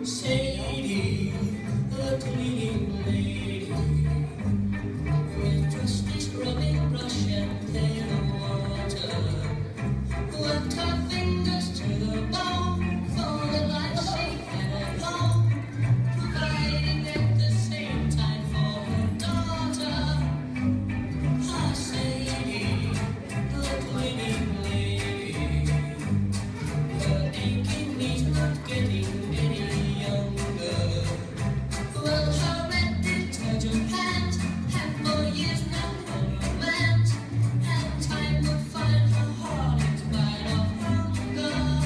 Sadie, the cleaning lady, with trusty scrubbing brush and pail of water, worked her fingers to the bone for the life she had at home, providing at the same time for her daughter. Ah, Sadie, the cleaning lady, her aching knees not getting any younger. Well, her red detergent pants have for years now held romance, and time would find her heart in spite of hunger.